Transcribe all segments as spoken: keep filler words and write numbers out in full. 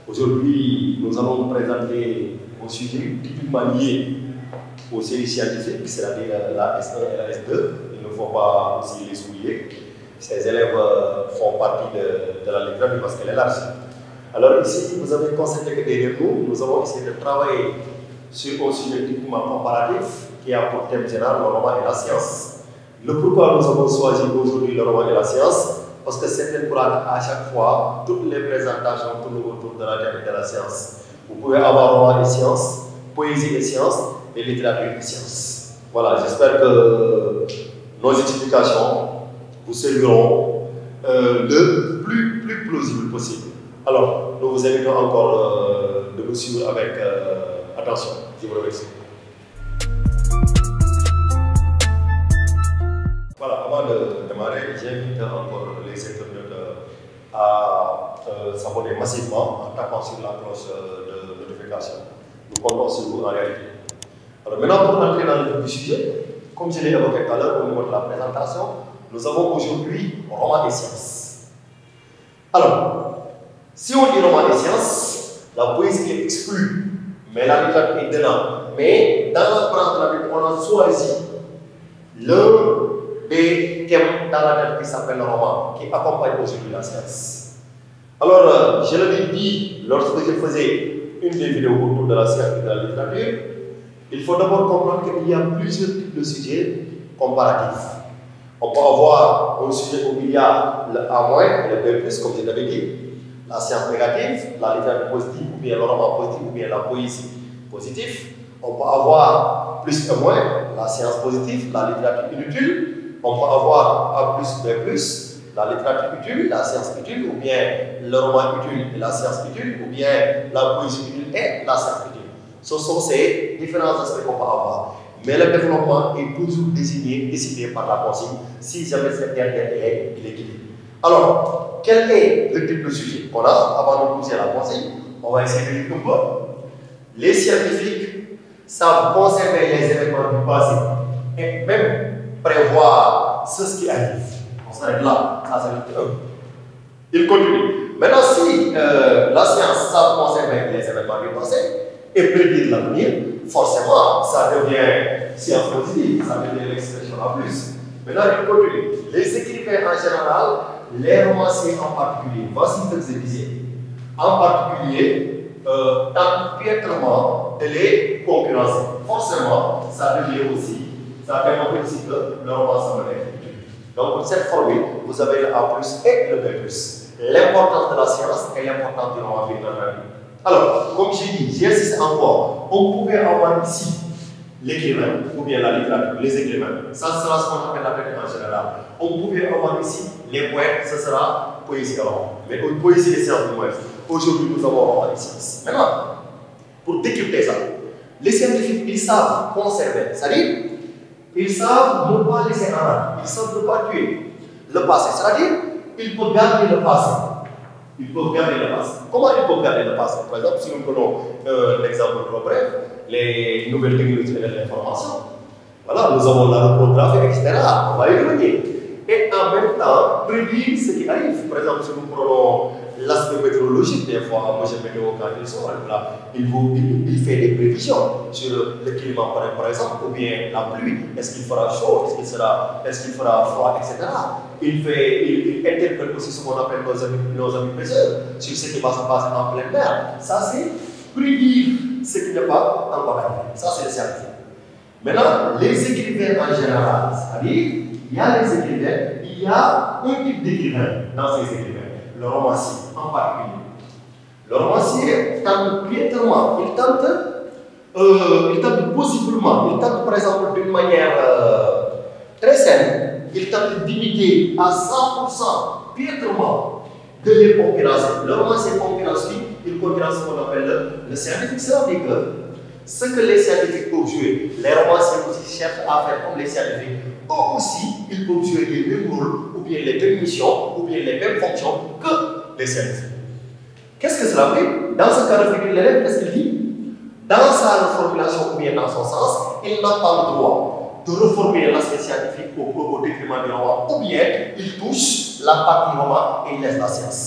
Aujourd'hui, nous allons vous présenter un sujet typiquement lié aux séries scientifiques, c'est-à-dire la S un et la S deux. Il ne faut pas aussi les oublier. Ces élèves font partie de, de la littérature parce qu'elle est large. Alors ici, vous avez constaté que derrière nous, nous avons essayé de travailler sur un sujet typiquement comparatif qui a pour thème général le roman et la science. Le pourquoi nous avons choisi aujourd'hui le roman et la science, parce que c'est pour à chaque fois, toutes les présentations tournent autour de la thème de la science. Vous pouvez avoir roman et science, poésie et science, et littérature et science. Voilà, j'espère que nos explications vous serviront euh, le plus, plus plausible possible. Alors, nous vous invitons encore euh, de nous suivre avec euh, attention. Je vous remercie. Voilà, avant de démarrer, j'invite encore les internautes à euh, s'abonner massivement en tapant sur la cloche de notification. Nous comptons sur vous en réalité. Alors maintenant, pour entrer dans le vif du sujet, comme je l'ai évoqué tout à l'heure au niveau de la présentation, nous avons aujourd'hui roman et sciences. Alors, si on dit roman et sciences, la poésie est exclue, mais la littérature est dedans. Mais dans la branche de la littérature, on a choisi l'un des thèmes dans la lettre qui s'appelle le roman, qui accompagne aujourd'hui la science. Alors, je l'avais dit lorsque je faisais une des vidéos autour de la science et de la littérature, il faut d'abord comprendre qu'il y a plusieurs types de sujets comparatifs. On peut avoir un sujet où il y a le A- et le B plus, comme je l'avais dit, la science négative, la littérature positive, ou bien le roman positif, ou bien la poésie positive. On peut avoir plus et moins, la science positive, la littérature inutile. On peut avoir A plus, B plus, la littérature utile, la science utile, ou bien le roman utile et la science utile, ou bien la poésie utile et la science utile. Ce sont ces différents aspects qu'on peut avoir. Mais le développement est toujours désigné, décidé par la consigne, si jamais cette dernière est l'équilibre. Alors, quel est le type de sujet qu'on a avant de poser la consigne? On va essayer de dire un peu. Les scientifiques savent conserver les événements du passé et même prévoir ce qui arrive. On s'arrête là, ça c'est le un. Il continue. Maintenant, si euh, la science savent conserver les événements du passé et prédire l'avenir, forcément, ça devient science positive, ça devient l'expression à plus. Maintenant, il continue. Les écrivains en général, les romanciers en particulier, voici ce que je disais. En particulier, euh, tentent piètrement de les concurrencer. Forcément, ça devient aussi, ça démontre aussi que le roman semble être utile. Donc, pour cette formule, vous avez le A plus et le B plus. L'importance de la science et l'importance du roman bien entendu. Alors, comme j'ai dit, j'insiste encore, on pouvait avoir ici l'écrivain ou bien la littérature, les écrivains. Ça sera ce qu'on appelle la littérature en général. On pouvait avoir ici les poètes, ce sera poésie et roman. Mais une poésie et sciences du moins. Aujourd'hui, nous avons roman et sciences. Maintenant, pour décrypter ça, les scientifiques, ils savent conserver, c'est-à-dire, ils savent ne pas laisser en rade, ils savent ne pas tuer le passé, c'est-à-dire, ils peuvent garder le passé. Ils peuvent garder le passé. Comment ils peuvent garder le passé? Par exemple, si nous prenons euh, l'exemple trop bref, les nouvelles technologies de l'information, voilà, nous avons la reprographie, et cetera. On va y revenir. Et en même temps, prédire ce qui arrive. Par exemple, si nous prenons l'aspect météorologique, des fois, moi j'ai météo quand il sort, là, il, vous, il, il fait des prévisions sur le climat, par exemple, ou bien la pluie. Est-ce qu'il fera chaud? Est-ce qu'il sera, est-ce qu'il fera froid, et cetera. Il, fait, il, il interprète aussi ce qu'on appelle nos amis, nos amis pêcheurs sur ce qui va se passer en pleine mer. Ça, c'est prédire ce qui n'est pas encore arrivé. Ça, c'est le scientifique. Maintenant, les écrivains en général, c'est-à-dire, il y a les écrivains, il y a un type d'écrivain dans ces écrivains, le romancier en particulier. Le romancier tente piétement, il tente, euh, il tente possiblement, il tente par exemple d'une manière euh, très saine, il tente d'imiter à cent pour cent piétrement de les concurrencer. Le romancier concurrence, il concurrence ce qu'on appelle le, le scientifique, c'est-à-dire que ce que les scientifiques peuvent jouer, les romanciers aussi cherchent à faire comme les scientifiques. Eux aussi, ils peuvent jouer les mêmes rôles, ou bien les mêmes missions, ou bien les mêmes fonctions que les scientifiques. Qu'est-ce que cela fait? Dans ce cas de figure, l'élève, qu'est-ce qu'il dit? Dans sa reformulation, ou bien dans son sens, il n'a pas le droit de reformuler l'aspect scientifique au, au détriment du roman, ou bien il touche la partie roman et il laisse la science.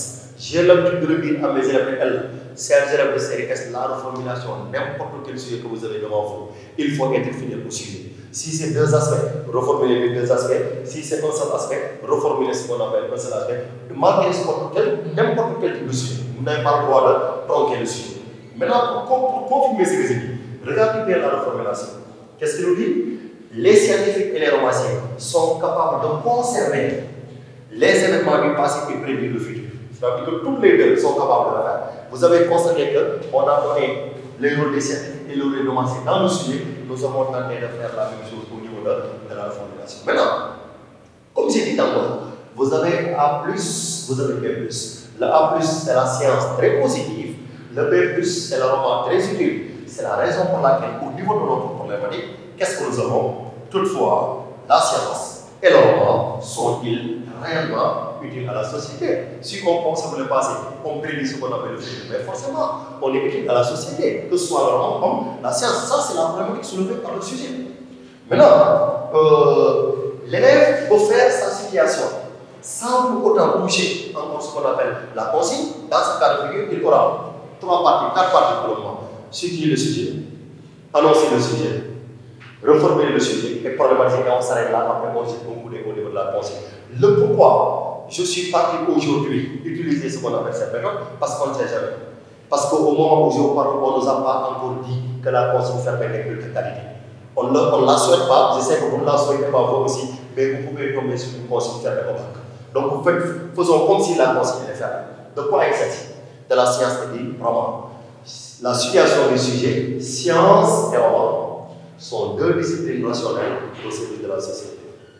J'ai l'habitude de le dire à mes élèves de L, chers élèves de série S, la reformulation, n'importe quel sujet que vous avez devant vous, il faut être fidèle au sujet. Si c'est deux aspects, reformuler les deux aspects. Si c'est un seul aspect, reformuler ce qu'on appelle un seul aspect. Malgré n'importe quel type de sujet, vous n'avez pas le droit de tronquer le sujet. Maintenant, pour, pour confirmer ce que j'ai dit, regardez bien la reformulation. Qu'est-ce qu'il nous dit? Les scientifiques et les romanciers sont capables de conserver les événements du passé et prédire le futur. C'est-à-dire que tous les deux sont capables de le faire. Vous avez constaté qu'on a donné les rôles des scientifiques et les rôles des romanciers dans le sujet. Nous avons tenté de faire la même chose au niveau de, de la reformulation. Maintenant, comme j'ai dit tantôt, vous avez A plus, vous avez B plus. Le A plus, c'est la science très positive. Le B plus, c'est le roman très utile. C'est la raison pour laquelle, au niveau de notre problématique, qu'est-ce que nous avons? Toutefois, la science et le roman sont-ils réellement utiles à la société? Si on pense sur le passé, on prédit ce qu'on appelle le futur, mais forcément, on est utile à la société, que ce soit le roman comme la science. Ça, c'est la problématique soulevée par le sujet. Maintenant, euh, l'élève peut faire sa situation sans pour autant toucher encore ce qu'on appelle la consigne. Dans ce cas de figure, il aura trois parties, quatre parties pour le moment. Situer le sujet, annoncer le sujet, reformuler le sujet et problématiser. On s'arrête là, après on jette un coup d'œil au niveau de la consigne. Le pourquoi je suis parti aujourd'hui utiliser ce qu'on appelle cette méthode, parce qu'on ne sait jamais. Parce qu'au moment où je parle, on ne nous a pas encore dit que la consigne fermée n'est plus de qualité. On ne la souhaite pas, je sais que vous ne la souhaitez pas vous aussi, mais vous pouvez tomber sur une consigne fermée au bac. Donc vous faites, faisons comme si la consigne est fermée. De quoi il s'agit? De la science et du roman. La situation du sujet, science et roman, sont deux disciplines rationnelles au service de la société.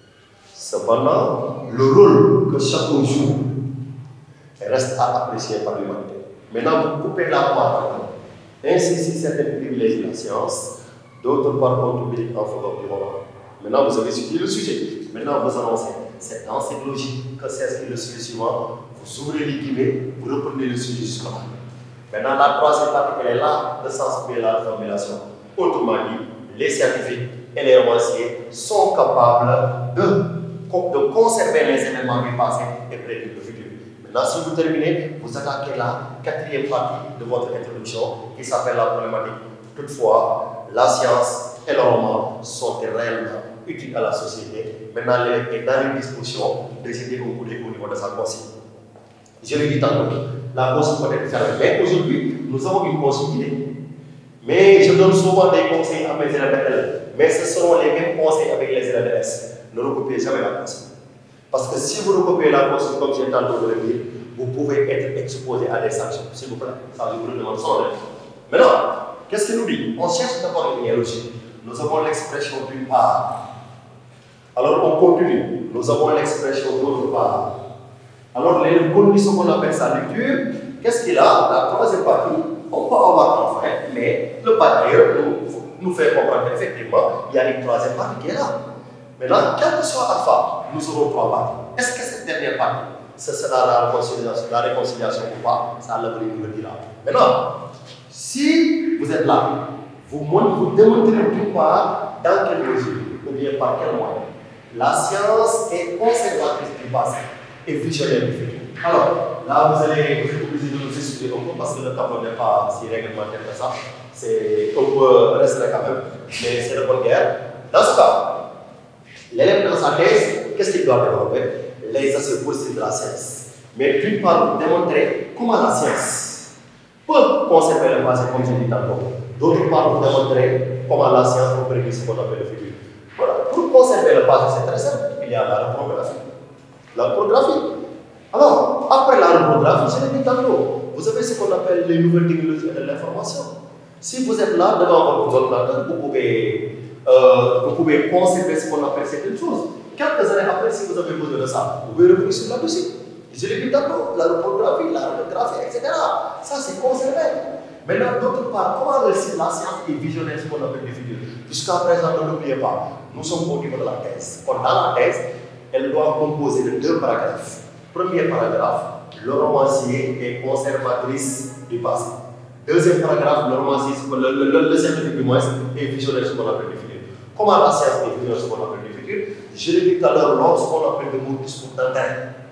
Cependant, le rôle que chacun joue reste à apprécier par l'humanité. Maintenant, vous coupez la part. Ainsi, si certains privilégient la science, d'autres par contre militaient en faveur du roman. Maintenant, vous avez étudié le sujet. Maintenant, vous annoncez. C'est dans cette logique que s'inscrit le sujet suivant. Vous ouvrez les guillemets, vous reprenez le sujet jusqu'à là. Maintenant, la troisième partie, elle est là, le sens de la formulation. Autrement dit, les scientifiques et les romanciers sont capables de, de conserver les événements du passé et prédire le futur. Maintenant, si vous terminez, vous attaquez la quatrième partie de votre introduction qui s'appelle la problématique. Toutefois, la science et le roman sont réellement utiles à la société. Maintenant, l'élève est dans une disposition de jeter au coup au niveau de sa consigne. Je l'ai dit tantôt, la consigne peut être fermée. Mais aujourd'hui, nous avons une consigne idée. Mais je donne souvent des conseils à mes élèves de L. Mais ce seront les mêmes conseils avec les élèves de S. Ne recopiez jamais la consigne. Parce que si vous recopiez la consigne comme j'ai tantôt de le dire, vous pouvez être exposé à des sanctions. S'il vous plaît, ça je vous le demande sans l'aide. Maintenant, qu'est-ce qu'il nous dit? On cherche d'abord une hiérarchie. Nous avons l'expression d'une part. Alors on continue. Nous avons l'expression d'autre part. Alors les conditions qu'on appelle sa lecture, qu'est-ce qu'il a? La troisième partie, on peut avoir enfin, mais le patriote nous, nous fait comprendre qu'effectivement, il y a une troisième partie qui est là. Maintenant, quel que soit alpha, nous aurons trois parties. Est-ce que cette dernière partie, ce sera la réconciliation, la réconciliation ou pas? Ça, l'avenir nous le dira. Maintenant, si vous êtes là, vous, vous démontrez d'une part dans quelle mesure, ou bien par quel moyen, la science est conservatrice du passé et visionnaire du futur. Alors, là, vous allez vous êtes obligé de nous expliquer un peu parce que le tableau n'est pas si réglementaire que ça. C'est un peu restreint quand même, mais c'est de bonne guerre. Dans ce cas, l'élève dans sa thèse, qu'est-ce qu'il doit développer? Les aspects positifs de la science. Mais d'une part, démontrer comment la science peut conserver le passé, comme j'ai dit tantôt. D'autre part, vous démontrer comment la science peut prédire ce qu'on appelle le futur. Voilà. Pour conserver le passé, c'est très simple. Il y a la reprographie. La reprographie. Alors, après la reprographie, je l'ai dit tantôt, vous avez ce qu'on appelle les nouvelles technologies de l'information. Si vous êtes là devant votre ordinateur, vous pouvez, euh, vous pouvez conserver ce qu'on appelle certaines choses. Quelques années après, si vous avez besoin de ça, vous pouvez revenir sur là-dessus. Je l'ai dit tantôt, la reprographie, la radiographie, et cetera. Ça, c'est conservé. Maintenant, d'autre part, comment la science est visionnaire ce qu'on appelle du futur? Jusqu'à présent, ne l'oubliez pas, nous sommes au niveau de la thèse. Dans la thèse, elle doit composer de deux paragraphes. Premier paragraphe, le romancier est conservatrice du passé. Deuxième paragraphe, le romancier, le, le, le, le scientifique du moins, est visionnaire ce qu'on appelle du futur. Comment la science est visionnaire ce qu'on appelle du futur? Je l'ai dit tout à l'heure, lorsqu'on appelle le mot discours d'intérêt.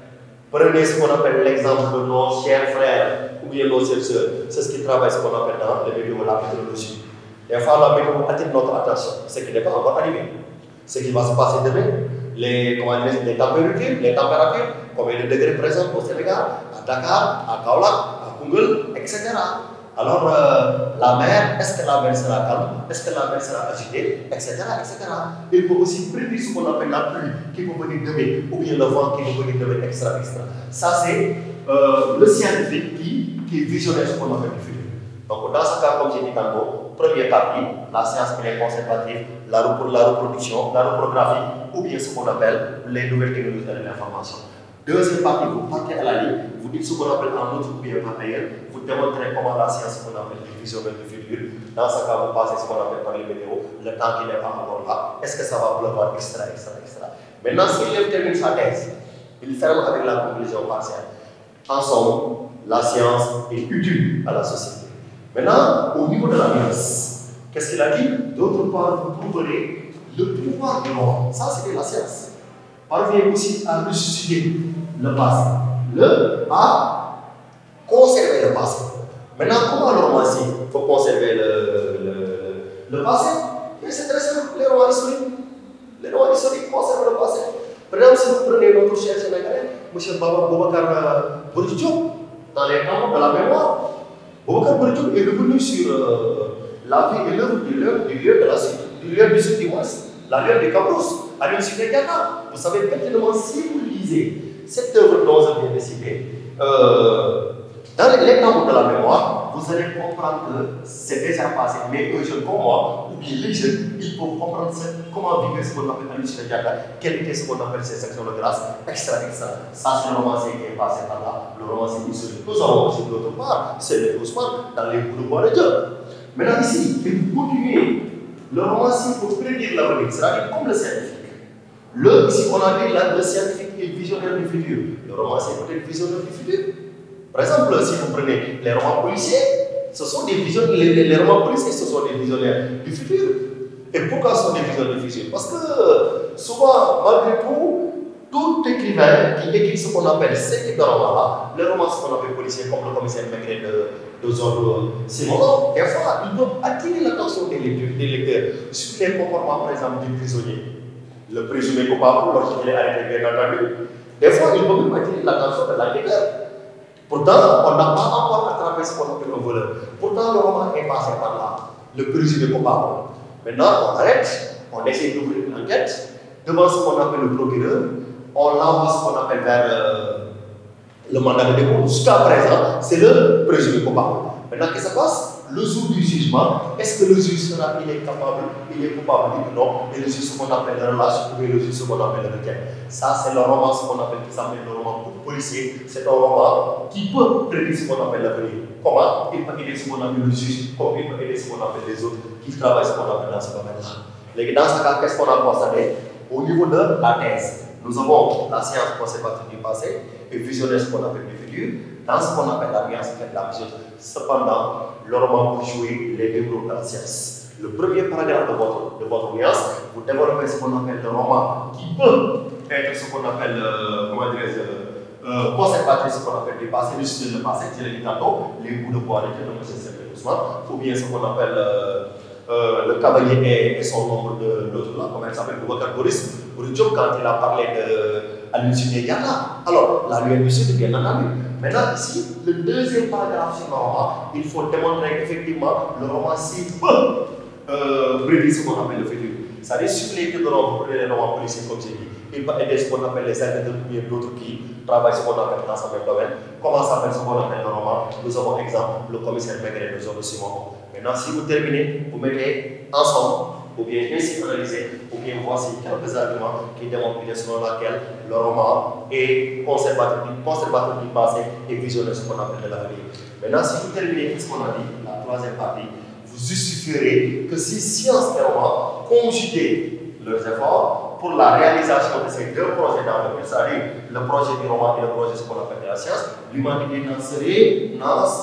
Prenez ce qu'on appelle l'exemple de nos chers frères ou bien nos chères sœurs. C'est ce qui travaille, ce qu'on appelle dans les météo, la météorologie. Des fois, la météo attire notre attention, ce qui n'est pas encore arrivé. Ce qui va se passer demain, les, comment dire, les températures, les températures, combien de degrés présents au Sénégal, à Dakar, à Kaolack, à Koungheul, et cetera. Alors, euh, la mer, est-ce que la mer sera calme? Est-ce que la mer sera agitée? Etc. et cetera. Il peut aussi prédire ce qu'on appelle la pluie qui peut venir demain, ou bien le vent qui peut venir demain, et cetera et cetera. Ça, c'est euh, le scientifique qui, qui visionnaire ce qu'on appelle le futur. Donc, dans ce cas, comme j'ai dit tantôt, première partie, la science elle est conservative, la, la reproduction, la reprographie, ou bien ce qu'on appelle les nouvelles technologies de l'information. Deuxième partie, vous partez à la ligne, vous dites ce qu'on appelle en autre ou bien par ailleurs, vous démontrez comment la science, ce qu'on appelle les visionnaires du futur. Dans ce cas, vous passez ce qu'on appelle par les météos, le temps qui n'est pas encore là, est-ce que ça va pleuvoir, et cetera et cetera et cetera. Maintenant, s'il termine sa thèse, il ferme avec la conclusion partielle. En somme, la science est utile à la société. Maintenant, au niveau de la science, qu'est-ce qu'il a dit? D'autre part, vous prouverez le pouvoir de l'homme. Ça, c'était la science. Parvient aussi à ressusciter le passé. Le à conserver le passé. Maintenant, comment le romancier faut conserver le, le, le passé? C'est très simple, les romans historiques. Les romans historiques conservent le passé. Par exemple, si vous prenez notre cher Sénégalais, M. Baba Boubacar Boris Diop, dans les temps de la mémoire, Boubacar Boris Diop est revenu sur euh, la vie et l'œuvre du lieu de la suite, du lieu du sud du ouest, la lieu de Cabrousse, à l'Université de Dakar. Vous savez pertinemment, si vous lisez cette œuvre dont je viens de citer, euh, dans les temps de la mémoire, vous allez comprendre que c'est déjà passé. Mais un jeune comme moi, ou bien les jeunes, ils peuvent comprendre comment vivre ce qu'on appelle à l'Université de Dakar, quel était ce qu'on appelle ces sections de grâce, et cetera et cetera. Ça, c'est le romancier qui est passé par là, le romancier historique. Nous avons aussi d'autre part, c'est le Ousmane dans les bouts de bois de Dieu. Maintenant, ici, vous continuez. Le romancier pour prédire l'avenir, c'est-à-dire comme le scientifique. Le, ici, on a dit là, le scientifique est visionnaire du futur. Le romancier peut être visionnaire du futur. Par exemple, si vous prenez les romans policiers, ce sont des visionnaires, les, les, les romans policiers, ce sont des visionnaires du futur. Et pourquoi ce sont des visionnaires du futur? Parce que souvent, malgré tout, tout écrivain qui écrit ce qu'on appelle ces types de romans-là, les romans, ce qu'on appelle policiers, comme le commissaire Maigret de, de Zorro Simon, des fois, ils peuvent attirer l'attention des lecteurs, des lecteurs sur les comportements, par exemple, du prisonnier. Le présumé coupable, lorsqu'il est arrêté, bien entendu, des fois, ils peuvent même attirer l'attention de l'enquêteur. Pourtant, on n'a pas encore attrapé ce qu'on appelle un voleur. Pourtant, le roman est passé par là, le présumé coupable. Maintenant, on arrête, on essaie d'ouvrir une enquête, devant ce qu'on appelle le procureur, on l'envoie ce qu'on appelle vers euh, le mandat de dépôt. Jusqu'à présent, c'est le présumé coupable. Maintenant, qu'est-ce qui se passe? Le jour du jugement, est-ce que le juge sera il est capable, il est coupable ou non? Et le juge, ce qu'on appelle le relâche, ou le juge, ce qu'on appelle le requête. Ça, c'est le roman, ce qu'on appelle, qui s'appelle le roman policier. C'est un roman qui peut prédire ce qu'on appelle l'avenir. Comment? Il peut aider ce qu'on appelle le juge, comme il peut aider ce qu'on appelle les autres qui travaillent ce qu'on appelle dans ce domaine-là. Dans ce cas, qu'est-ce qu'on a constaté? Au niveau de la thèse, nous avons la science conservative du passé et visionnaire ce qu'on appelle du futur. Dans ce qu'on appelle la science, fait la vision. Cependant, le roman peut jouer les deux rôles de la science. Le premier paragraphe de votre, de votre nuance, vous développez ce qu'on appelle le roman qui peut être ce qu'on appelle, euh, comment dirais-je, euh, conservatrice, ce qu'on appelle du passé, le sujet du passé, je l'ai dit tantôt, les bouts de bois de M. Ousmane, ou bien ce qu'on appelle euh, euh, le cavalier et, et son nombre de l'autre là, comment il s'appelle, Boubacar Boris, quand il a parlé de l'Université de Dakar. Alors, la loi du Sud, bien entendu. Maintenant, ici, le deuxième paragraphe sur le roman, il faut démontrer qu'effectivement, le romancier peut euh, prédire ce qu'on appelle le futur. C'est-à-dire, sur les deux romans, vous prenez les romans policiers, comme j'ai dit, il peut aider ce qu'on appelle les enquêteurs ou bien d'autres qui travaillent ce qu'on appelle dans ce même domaine. Comment s'appelle ce qu'on appelle le roman? Nous avons exemple, le commissaire Maigret de Zorro Simon. Maintenant, si vous terminez, vous mettez ensemble, ou bien ainsi analysé, ou bien voici quelques arguments qui démontrent selon laquelle le roman est conservateur du, conservateur du passé et visionnaire ce qu'on appelle de l'avenir. Maintenant, si vous terminez ce qu'on a dit, la troisième partie, vous justifierez que si science et roman conjuguent leurs efforts pour la réalisation de ces deux projets dans le c'est-à-dire le projet du roman et le projet ce qu'on appelle de la science, l'humanité n'en serait,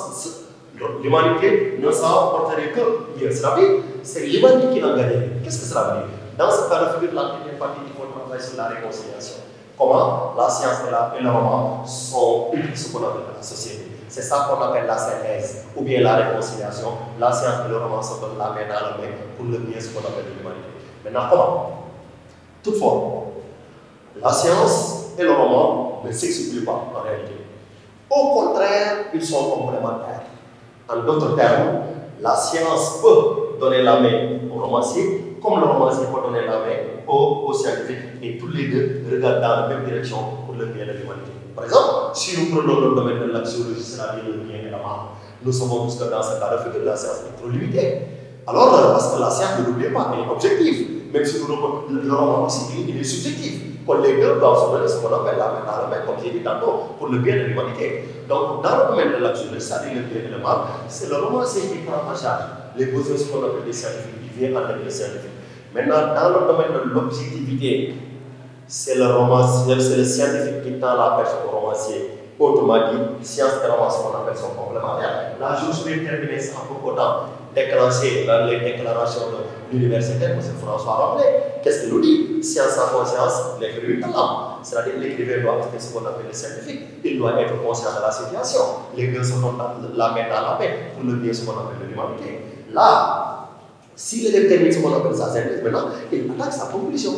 l'humanité ne s'en porterait que bien. C'est-à-dire, c'est l'humanité qui l'a gagné. Qu'est-ce que cela veut dire? Dans ce cas de figure, la première partie, il faut travailler sur la réconciliation. comment la science et, la, et le roman sont utiles ce qu'on appelle la société. C'est ça qu'on appelle la synthèse ou bien la réconciliation. La science et le roman se donnent la main dans la main pour le bien, ce qu'on appelle l'humanité. Maintenant, comment? Toutefois, la science et le roman ne s'excluent pas en réalité. Au contraire, ils sont complémentaires. En d'autres termes, la science peut donner la main au romancier, comme le romancier peut donner la main au, au scientifique, et tous les deux regardent dans la même direction pour le bien de l'humanité. Par exemple, si nous prenons le domaine de l'axiologie, c'est-à-dire le bien et la mal, nous savons tous que dans ce cas de figure, la science est trop limitée. Alors, parce que la science, ne l'oubliez pas, elle est objective. Même si nous le, le roman aussi, il est subjectif. Les deux doivent se donner ce qu'on appelle la main dans la main, comme j'ai dit tantôt, pour le bien de l'humanité. Donc, dans le domaine de l'axiologie, c'est-à-dire le bien et le mal, c'est le romancier qui prend en charge les besoins ce qu'on appelle des scientifiques, qui vient en aide des scientifiques. Maintenant, dans le domaine de l'objectivité, c'est le romancier, c'est le scientifique qui tend la perche au romancier. Autrement dit, science et roman, ce qu'on appelle son complémentaire. Là, je vais terminer sans pour autant déclencher les déclarations de l'université, M. François Rabelais. Qu'est-ce qu'il nous dit? Science sans conscience, l'écrivain talent. C'est-à-dire que l'écrivain doit être ce qu'on appelle le scientifique. Il doit être conscient de la situation. Les deux se donnent la main dans la main pour le bien, ce qu'on appelle l'humanité. Là, s'il détermine ce qu'on appelle sa synthèse, maintenant, il attaque sa conclusion.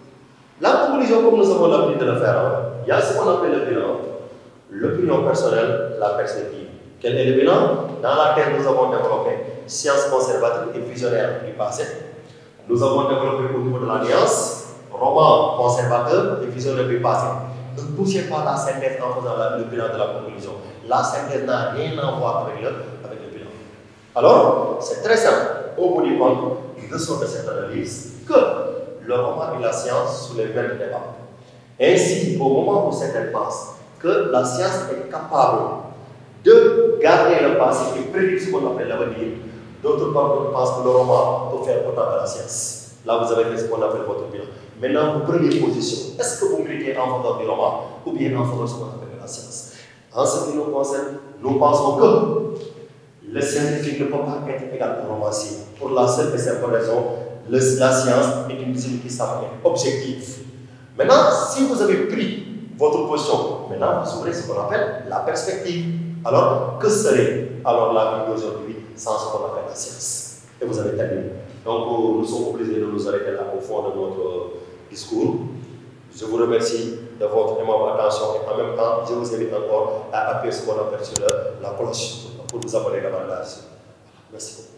La conclusion, comme nous avons l'habitude de le faire, il y a ce qu'on appelle le bilan. L'opinion personnelle, la perspective. Quel est le bilan? Dans la thèse, nous avons développé sciences conservatrices et visionnaires du passé. Nous avons développé au niveau de l'alliance, roman conservateur et visionnaire du passé. Ne touchez pas la synthèse en faisant la, le bilan de la conclusion. La synthèse n'a rien à voir avec le, avec le bilan. Alors, c'est très simple. Au bout du compte, il ressort de cette analyse que le roman et la science soulèvent le débat. Ainsi, au moment où certains pensent que la science est capable de garder le passé et prédire ce qu'on appelle l'avenir, d'autres pensent que le roman peut faire autant de la science. Là, vous avez fait ce qu'on appelle votre bilan. Maintenant, vos premières positions, est-ce que vous militez en faveur du roman ou bien en faveur de ce qu'on appelle la science? En ce qui nous concerne, nous pensons que le scientifique ne peut pas être égal au romancier. Pour la seule et simple raison, le, la science est une discipline qui s'appelle objective. Maintenant, si vous avez pris votre position, maintenant vous ouvrez ce qu'on appelle la perspective. Alors, que serait alors la vie d'aujourd'hui sans ce qu'on appelle la science? Et vous avez terminé. Donc, nous sommes obligés de nous arrêter là au fond de notre discours. Je vous remercie de votre aimable attention et en même temps, je vous invite encore à appuyer ce qu'on appelle sur la cloche pour vous abonner davantage. Merci beaucoup.